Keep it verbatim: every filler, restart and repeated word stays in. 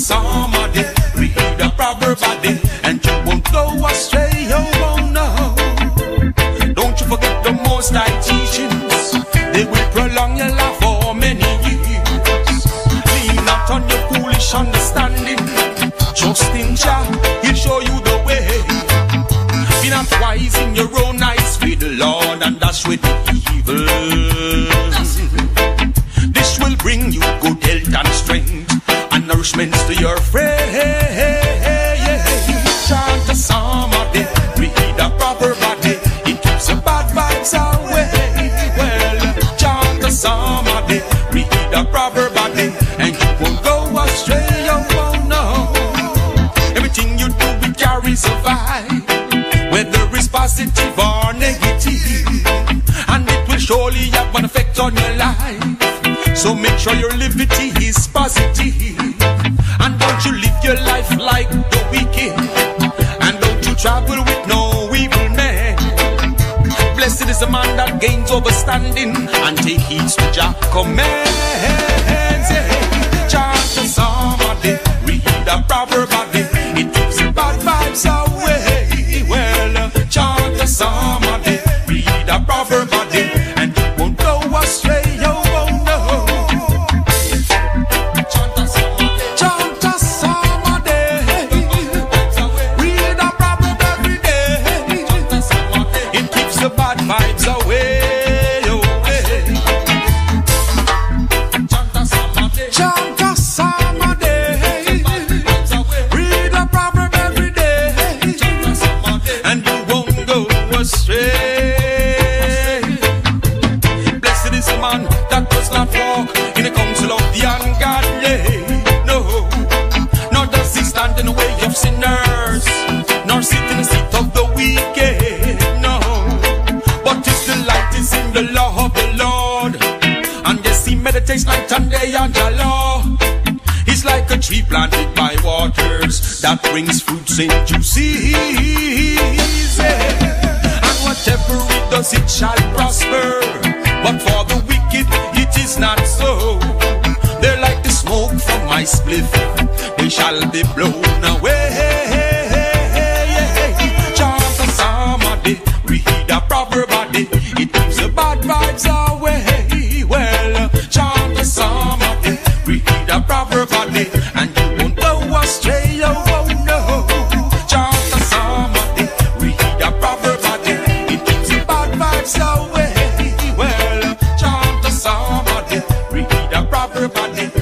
psalm a day, read a proverb a day, and you won't go astray. Oh, oh no. Don't you forget the Most High teachings. They will prolong your life for many years. Lean not on your foolish understanding. Trust in Jah, He'll show you the way. Be not wise in your own eyes, fear the Lord and dash with evil. This will bring you good health and strength and nourishment to your frame. Chant a psalm a day, read a proverb a day, it keeps the bad vibes away. Well, chant a psalm a day, read a proverb a day, and you won't go astray. Oh, oh no. Everything you do, it carries a vibe, whether it's positive or negative, and it will surely have an effect on your life. So make sure your liberty is positive, and don't you live your life like the wicked, and don't you travel with no evil man. Blessed is the man that gains understanding and take heed to Jah commands. Chant a psalm a day, read a proverb a day, it keeps the bad vibes away. Well, chant a psalm a day, read a proverb a day, and you won't go astray. Oh, oh no. Chant a psalm a day, chant a psalm a day, read a proverb every day. Chant a psalm a day, it keeps the bad vibes away. Oh, hey. Chant a psalm a day, chant a psalm a day, read a proverb every day, and you won't go astray. Blessed is the man that does not walk in the counsel of the ungodly, no, nor does he stand in the way of sinners, nor sit in the seat of the wicked, no, but his delight is in the law of the Lord, and yes, he meditates night and day on the law. He's like a tree planted by waters that brings fruits in due season, and whatever it does, it shall prosper. But for the wicked, it is not so. They're like the smoke from my spliff, they shall be blown away. Chant a psalm a day, read a proverb a day, it keeps the bad vibes away. Well, chant a psalm a day, read a proverb a day, and you won't go astray. Oh, oh no. Chant a psalm a day, read a proverb a day, it keeps the bad vibes away. Well, chant a psalm a day, read a proverb a day,